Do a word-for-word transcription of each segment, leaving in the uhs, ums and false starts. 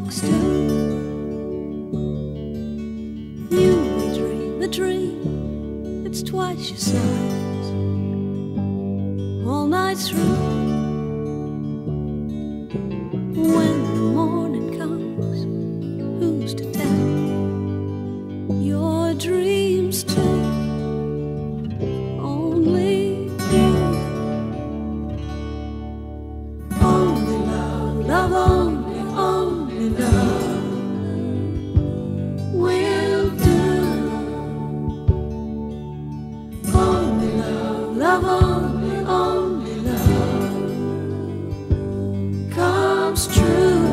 next to. You may dream a dream, it's twice your size, all night through. When the morning comes, who's to tell your dreams too? Only you. Only love, love only, only love will do. Only love, love only, only love comes true.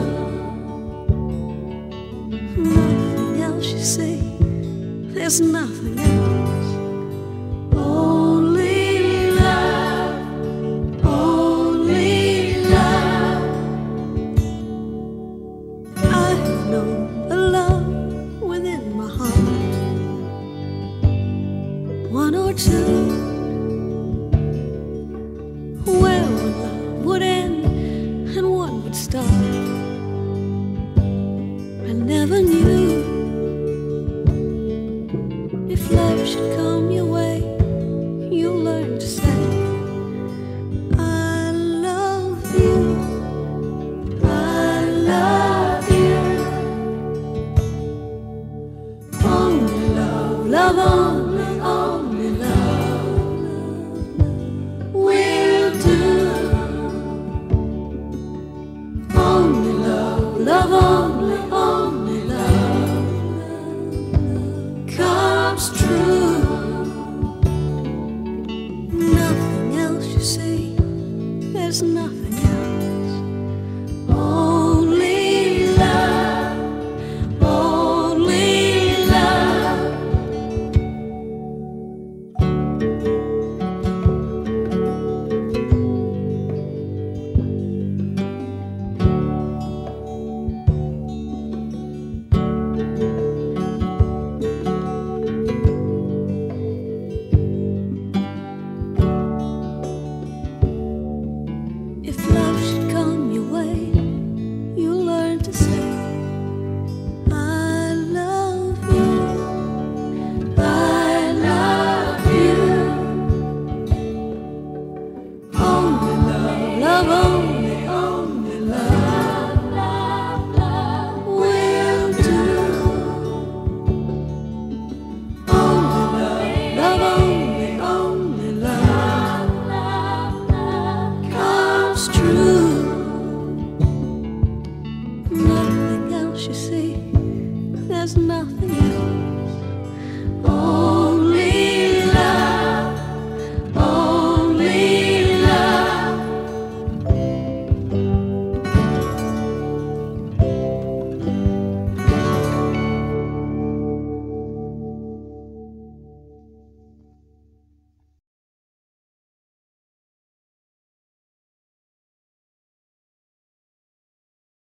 Nothing else you see, there's nothing else. Only love, only love. I have known a love within my heart, one or two, where one love would end and one would start. I never knew if love should come your way, you'll learn to say, I love you, I love you. Only love, love only, only love will do. Only love, love only, only love comes true. Nothing else you see, there's nothing else.